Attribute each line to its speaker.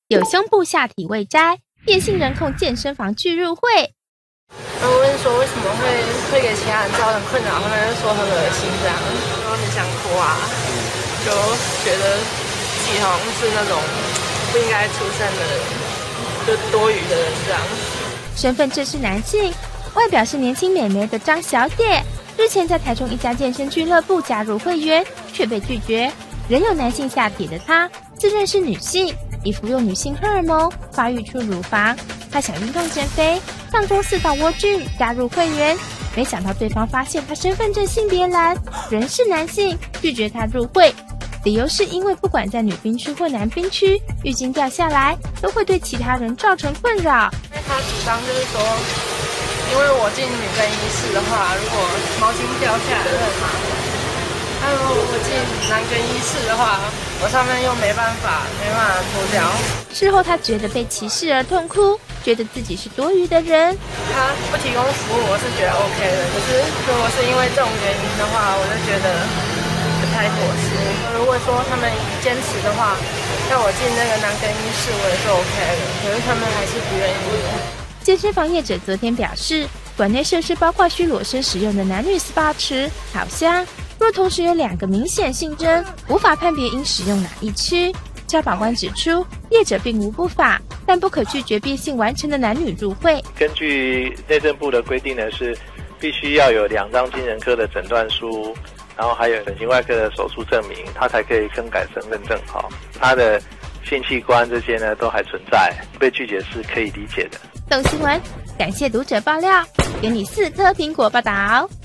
Speaker 1: 有胸部下体未摘，叶姓人控健身房拒入会。
Speaker 2: 我问说为什么会给其他人造成困扰，他们就说很恶心这样，说很想哭啊，就觉得自己好像是那种不应该出生的人，就多余的人这样。
Speaker 1: 身份证是男性，外表是年轻美眉的张小姐，日前在台中一家健身俱乐部加入会员，却被拒绝。仍有男性下体的她，自认是女性，已服用女性荷尔蒙，发育出乳房。她想运动减肥，上周4到蜗居加入会员，没想到对方发现她身份证性别栏仍是男性，拒绝她入会。理由是因为不管在女兵区或男兵区，浴巾掉下来都会对其他人造成困扰。
Speaker 2: 因为他主张就是说，因为我进女更衣室的话，如果毛巾掉下来会很麻烦。如果我进男更衣室的话，我上面又没办法脱掉。
Speaker 1: 事后他觉得被歧视而痛哭，觉得自己是多余的人。
Speaker 2: 他不提供服务，我是觉得 OK 的。可是如果是因为这种原因的话，我就觉得不太妥适。如果说他们坚持的话，让我进那个男更衣室，我也是 OK 的。可是他们还是不愿意。
Speaker 1: 健身房业者昨天表示，馆内设施包括需裸身使用的男女 SPA 池、烤箱。若同时有2个明显性征，无法判别应使用哪一区。交保官指出，业者并无不法，但不可拒绝变性完成的男女入会。
Speaker 3: 根据内政部的规定呢，是必须要有2张精神科的诊断书，然后还有整形外科的手术证明，他才可以更改身份证号。他的性器官这些呢都还存在，被拒绝是可以理解的。
Speaker 1: 动新闻，感谢读者爆料，给你4颗苹果报道。